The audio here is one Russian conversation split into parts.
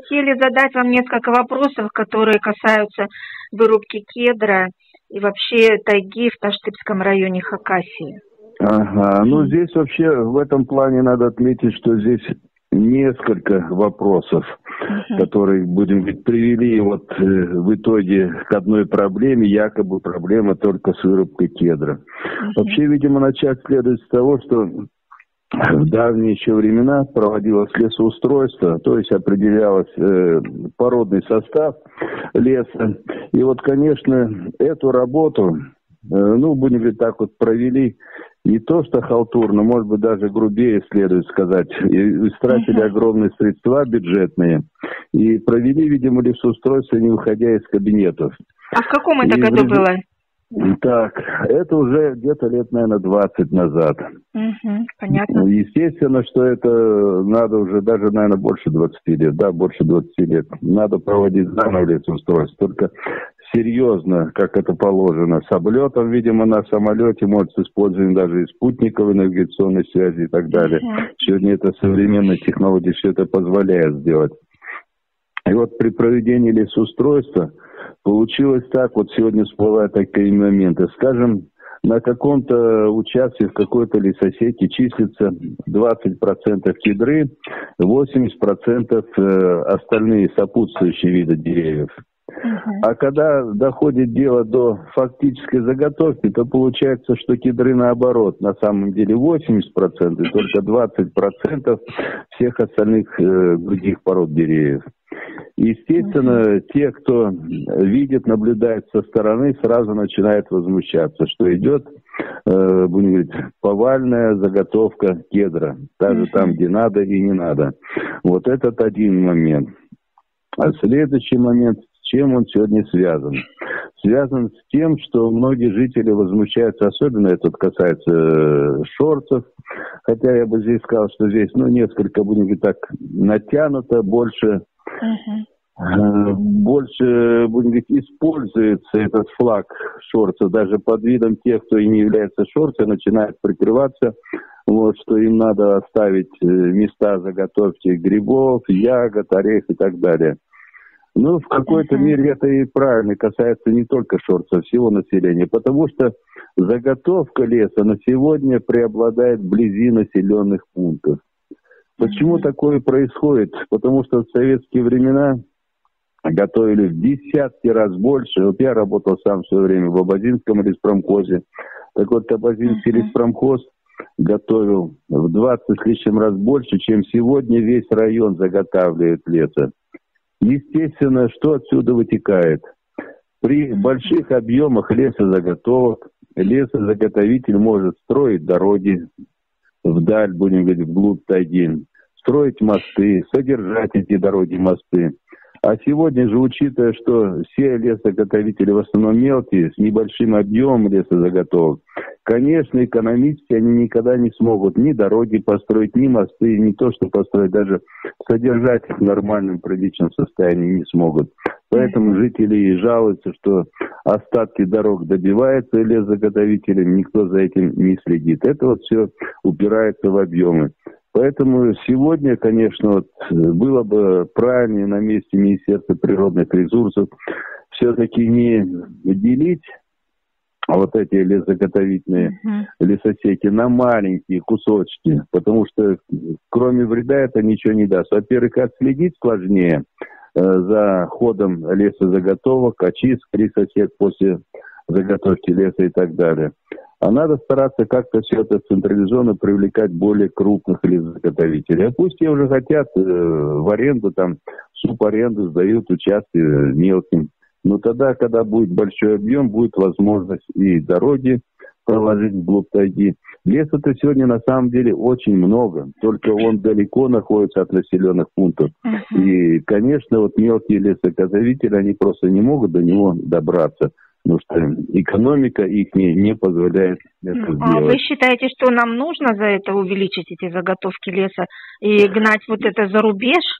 хотели задать вам несколько вопросов, которые касаются вырубки кедра и вообще тайги в Таштыбском районе Хакасии. Ага, ну здесь вообще в этом плане надо отметить, что здесь несколько вопросов, которые, будем говорить, привели вот в итоге к одной проблеме, якобы проблема только с вырубкой кедра. Вообще, видимо, начать следует с того, что в давние еще времена проводилось лесоустройство, то есть определялось породный состав леса. И вот, конечно, эту работу, ну, будем говорить так вот, провели не то что халтурно, может быть, даже грубее следует сказать. И истратили огромные средства бюджетные и провели, видимо, лесоустройство, не выходя из кабинетов. А в каком это году было? Так, это уже где-то лет, наверное, 20 назад. Понятно. Естественно, что это надо уже даже, наверное, больше 20 лет. Да, больше 20 лет. Надо проводить заново лесоустройство. Только серьезно, как это положено. С облетом, видимо, на самолете, может, с использованием даже и спутниковой навигационной связи и так далее. Сегодня это современные технологии все это позволяет сделать. И вот при проведении лесоустройства получилось так, вот сегодня всплывают такие моменты. Скажем, на каком-то участке, в какой-то лесосети числится 20% кедры, 80% остальные сопутствующие виды деревьев. А когда доходит дело до фактической заготовки, то получается, что кедры наоборот, на самом деле 80%, и только 20% всех остальных других пород деревьев. Естественно, те, кто видит, наблюдает со стороны, сразу начинают возмущаться, что идет, будем говорить, повальная заготовка кедра, даже там, где надо и не надо. Вот этот один момент. А следующий момент, с чем он сегодня связан? Связан с тем, что многие жители возмущаются, особенно это касается шорцев, хотя я бы здесь сказал, что здесь, ну, несколько, будем говорить так, натянуто, больше, будем говорить, используется этот флаг шорцев, даже под видом тех, кто и не является шорцем, начинает прикрываться, вот, что им надо оставить места заготовки грибов, ягод, орех и так далее. Ну, в какой-то мере это и правильно касается не только шорцев, всего населения, потому что заготовка леса на сегодня преобладает вблизи населенных пунктов. Почему такое происходит? Потому что в советские времена готовили в десятки раз больше. Вот я работал сам в свое время в Абазинском леспромхозе. Так вот, Абазинский леспромхоз готовил в 20 с лишним раз больше, чем сегодня весь район заготавливает леса. Естественно, что отсюда вытекает? При больших объемах лесозаготовок лесозаготовитель может строить дороги вдаль, будем говорить, вглубь тайги, строить мосты, содержать эти дороги, мосты. А сегодня же, учитывая, что все лесозаготовители в основном мелкие, с небольшим объемом лесозаготовок, конечно, экономически они никогда не смогут ни дороги построить, ни мосты, не то что построить, даже содержать их в нормальном приличном состоянии не смогут. Поэтому жители и жалуются, что остатки дорог добиваются лесозаготовителями, никто за этим не следит. Это вот все упирается в объемы. Поэтому сегодня, конечно, вот, было бы правильнее на месте Министерства природных ресурсов все-таки не делить вот эти лесозаготовительные лесосеки на маленькие кусочки, потому что кроме вреда это ничего не даст. Во-первых, отследить сложнее за ходом лесозаготовок, очистка лесосек после заготовки леса и так далее. А надо стараться как-то все это централизованно привлекать более крупных лесозаготовителей. А пусть те уже хотят в аренду, там, субаренду сдают участки мелким. Но тогда, когда будет большой объем, будет возможность и дороги проложить вглубь тайги. Леса-то сегодня на самом деле очень много, только он далеко находится от населенных пунктов. И, конечно, вот мелкие лесозаготовители, они просто не могут до него добраться. Потому что экономика их не позволяет это сделать. А вы считаете, что нам нужно за это увеличить эти заготовки леса и гнать вот это за рубеж?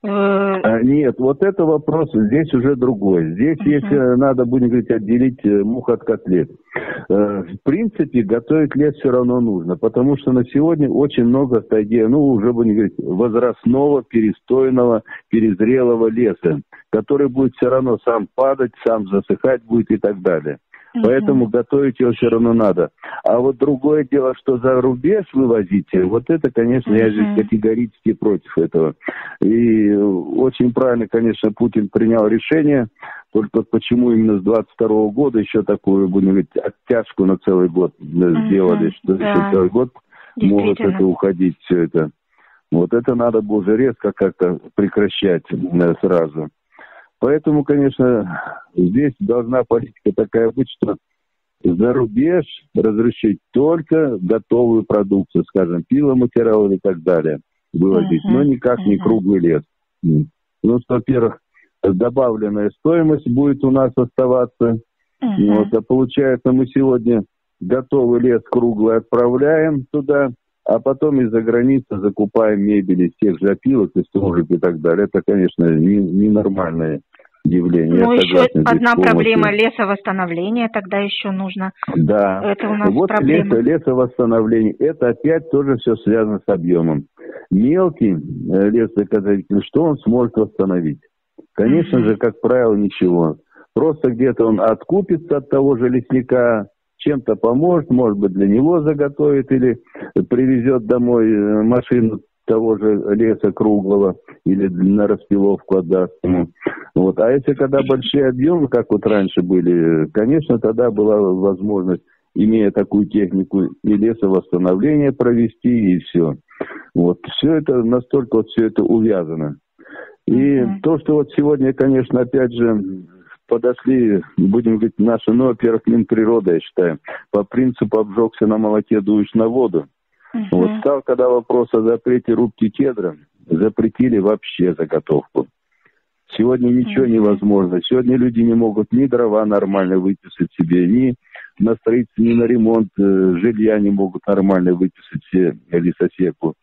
Нет, вот это вопрос здесь уже другой. Здесь, если надо, будем говорить, отделить мух от котлет. В принципе, готовить лес все равно нужно, потому что на сегодня очень много в тайге, уже, будем говорить, возрастного, перестойного, перезрелого леса, который будет все равно сам падать, сам засыхать будет и так далее. Поэтому готовить его все равно надо. А вот другое дело, что за рубеж вывозите, вот это, конечно, я здесь категорически против этого. И очень правильно, конечно, Путин принял решение, только почему именно с 22 года еще такую, будем говорить, оттяжку на целый год сделали, что еще целый год может это уходить все это. Вот это надо было уже резко как-то прекращать сразу. Поэтому, конечно, здесь должна политика такая быть, что за рубеж разрешить только готовую продукцию, скажем, пиломатериалы и так далее, вывозить, но никак не круглый лес. Потому что, во-первых, добавленная стоимость будет у нас оставаться. А получается, мы сегодня готовый лес круглый отправляем туда, а потом из-за границы закупаем мебель из тех же опилок, из стружек и так далее. Это, конечно, ненормальное явление. Ну, еще одна проблема — лесовосстановления тогда еще нужно. Да. Это у нас вот проблема. Лесовосстановление. Это опять тоже все связано с объемом. Мелкий лесозаготовитель, что он сможет восстановить? Конечно же, как правило, ничего. Просто где-то он откупится от того же лесника, чем-то поможет, может быть, для него заготовит или привезет домой машину того же леса круглого или на распиловку отдаст ему. Вот. А если когда большие объемы, как вот раньше были, конечно, тогда была возможность, имея такую технику, и лесовосстановление провести, и все. Вот. Все это, настолько вот все это увязано. И то, что вот сегодня, конечно, опять же, подошли, будем говорить, наши, во-первых, Минприрода, я считаю, по принципу обжегся на молоке, дуешь на воду. Вот стал, когда вопрос о запрете рубки кедра, запретили вообще заготовку. Сегодня ничего невозможно. Сегодня люди не могут ни дрова нормально выписать себе, ни на строительство, ни на ремонт жилья не могут нормально выписать себе лесосеку.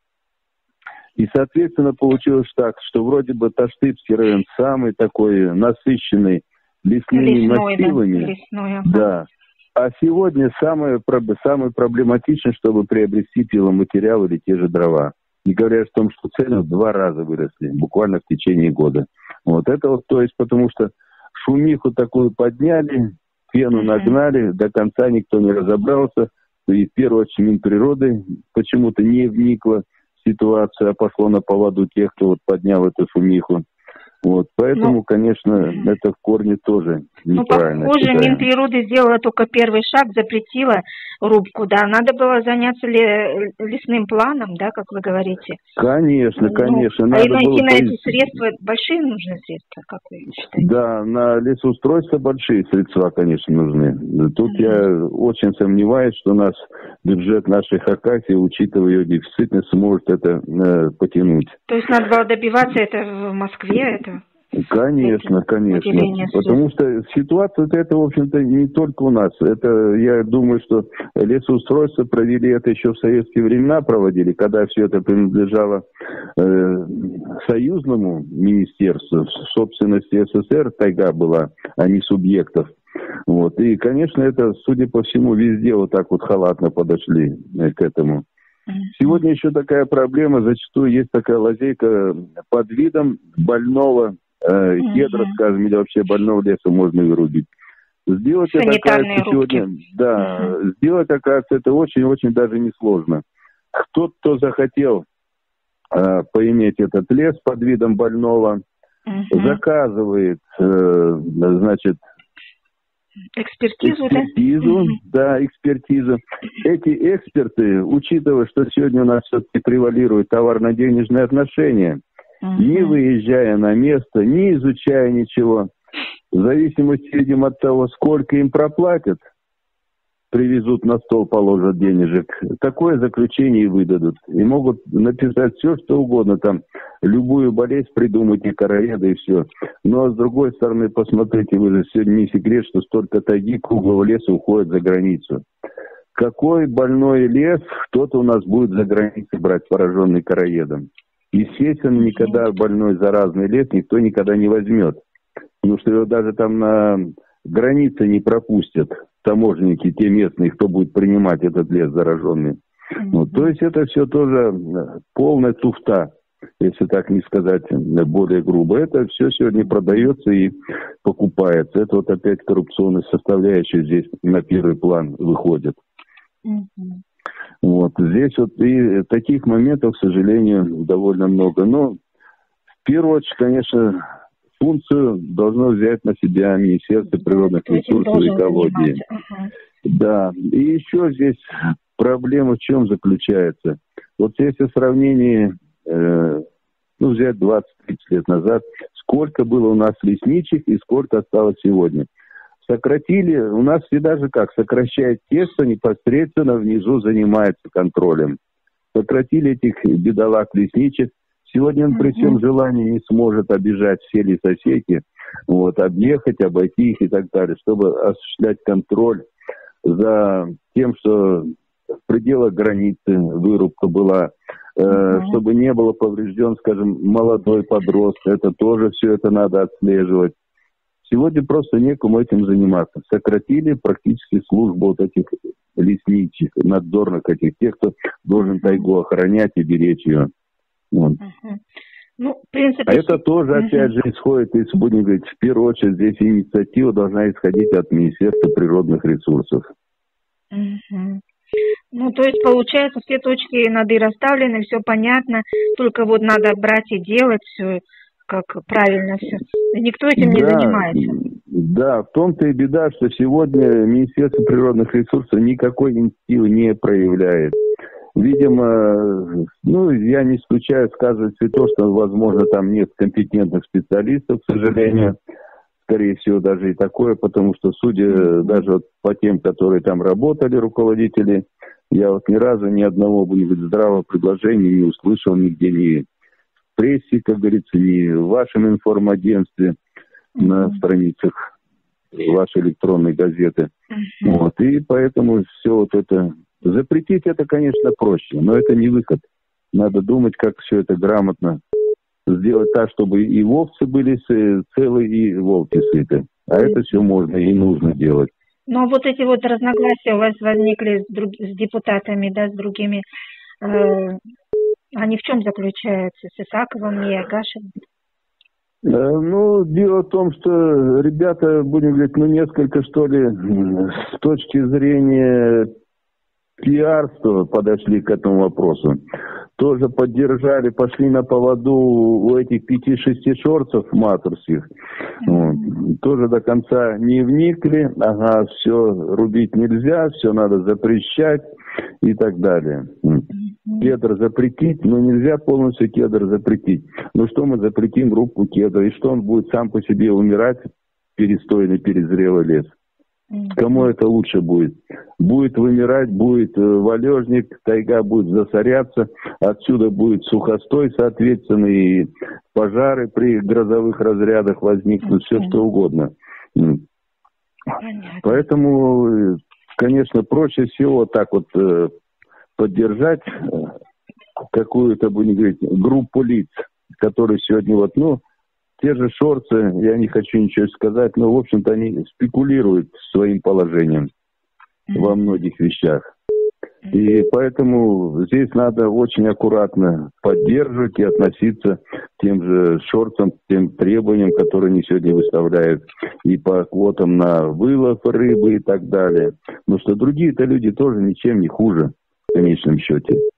И, соответственно, получилось так, что вроде бы Таштыбский район самый такой насыщенный лесными массивами. Да. А сегодня самое проблематичное, чтобы приобрести пиломатериал или те же дрова. Не говоря о том, что цены в 2 раза выросли, буквально в течение года. Вот это вот, то есть, потому что шумиху такую подняли, пену нагнали, до конца никто не разобрался. И в первую очередь Минприроды почему-то не вникла в ситуацию, а пошло на поводу тех, кто вот поднял эту шумиху. Вот, поэтому, конечно, это в корне тоже неправильно. Похоже, Минприроды сделала только первый шаг, запретила рубку, да. Надо было заняться лесным планом, да, как вы говорите. Конечно, конечно. Надо найти на эти средства, большие нужны средства, как вы считаете? Да, на лесоустройство большие средства, конечно, нужны. Тут я очень сомневаюсь, что наш бюджет нашей Хакасии, учитывая ее дефицитность, сможет это потянуть. То есть надо было добиваться это в Москве, это? Конечно, конечно. Потому что ситуация это, в общем-то, не только у нас. Это, я думаю, что лесоустройство провели это еще в советские времена проводили, когда все это принадлежало союзному министерству, в собственности СССР тайга была, а не субъектов. Вот. И, конечно, это, судя по всему, везде вот так вот халатно подошли к этому. Сегодня еще такая проблема, зачастую есть такая лазейка под видом больного кедра, скажем, или вообще больного леса можно вырубить. Сделать это, оказывается, сегодня, сделать, оказывается, это очень-очень даже несложно. Кто захотел поиметь этот лес под видом больного, заказывает, значит, экспертизу, экспертизу. Эти эксперты, учитывая, что сегодня у нас все-таки превалируют товарно-денежные отношения, не выезжая на место, не изучая ничего, в зависимости, видимо, от того, сколько им проплатят, привезут на стол, положат денежек, такое заключение и выдадут. И могут написать все, что угодно, там, любую болезнь придумать, и короеды, и все. Но, с другой стороны, посмотрите, вы же сегодня не секрет, что столько тайги, круглого леса уходит за границу. Какой больной лес кто-то у нас будет за границей брать, пораженный короедом? естественно, никогда больной заразный лес никто никогда не возьмет. Потому что его даже там на границе не пропустят таможенники, те местные, кто будет принимать этот лес зараженный. Вот. То есть это все тоже полная туфта, если так не сказать более грубо. Это все сегодня продается и покупается. Это вот опять коррупционная составляющая здесь на первый план выходит. Вот. Здесь вот и таких моментов, к сожалению, довольно много. Но в первую очередь, конечно, функцию должно взять на себя Министерство природных ресурсов и экологии. Да. И еще здесь проблема в чем заключается? Вот если в сравнении, взять 20-30 лет назад, сколько было у нас лесничек и сколько осталось сегодня. Сократили, у нас всегда же как, сокращают те, кто непосредственно внизу занимается контролем. Сократили этих бедолаг лесничек. Сегодня он при всем желании не сможет обижать все лесосеки, вот, объехать, обойти их и так далее, чтобы осуществлять контроль за тем, что в пределах границы вырубка была, чтобы не было поврежден, скажем, молодой подросток. Это тоже все это надо отслеживать. Сегодня просто некому этим заниматься. Сократили практически службу вот этих лесничек, надзорных этих, тех, кто должен тайгу охранять и беречь ее. Вот. Ну, в принципе... А это тоже, опять же, исходит из, будем говорить, в первую очередь, здесь инициатива должна исходить от Министерства природных ресурсов. Ну, то есть, получается, все точки над «и» расставлены, все понятно, только вот надо брать и делать все, как правильно все. Никто этим не занимается. Да, в том-то и беда, что сегодня Министерство природных ресурсов никакой инициативы не проявляет. Видимо, я не исключаю сказывать и то, что, возможно, там нет компетентных специалистов, к сожалению. Скорее всего, даже и такое, потому что, судя даже вот по тем, которые там работали, руководители, я вот ни разу ни одного, будем говорить, здравого предложения не услышал нигде, ни в прессе, как говорится, ни в вашем информагентстве, на страницах вашей электронной газеты. Вот. И поэтому все вот это... Запретить это, конечно, проще, но это не выход. Надо думать, как все это грамотно сделать так, чтобы и овцы были целы, и волки сыты. А это все можно и нужно делать. Но вот эти вот разногласия у вас возникли с депутатами, да, с другими, они в чем заключаются? С Исаковым и Агашевым? Дело в том, что ребята, будем говорить, несколько, что ли, с точки зрения пиарства подошли к этому вопросу. Тоже поддержали, пошли на поводу у этих 5-6 шорцев маторских. Вот. Тоже до конца не вникли. Все рубить нельзя, все надо запрещать и так далее. Кедр запретить, но нельзя полностью кедр запретить. Ну что мы запретим группу кедра, и что он будет сам по себе умирать, перестойный, перезрелый лес? Кому это лучше будет? Будет вымирать, будет валежник, тайга будет засоряться, отсюда будет сухостой, соответственно, и пожары при грозовых разрядах возникнут, все что угодно. Понятно. Поэтому, конечно, проще всего так вот поддержать какую-то, будем говорить, группу лиц, которые сегодня те же шорцы, я не хочу ничего сказать, но, в общем-то, они спекулируют своим положением во многих вещах. И поэтому здесь надо очень аккуратно поддерживать и относиться к тем же шорцам, к тем требованиям, которые они сегодня выставляют и по квотам на вылов рыбы и так далее. Потому что другие-то люди тоже ничем не хуже в конечном счете.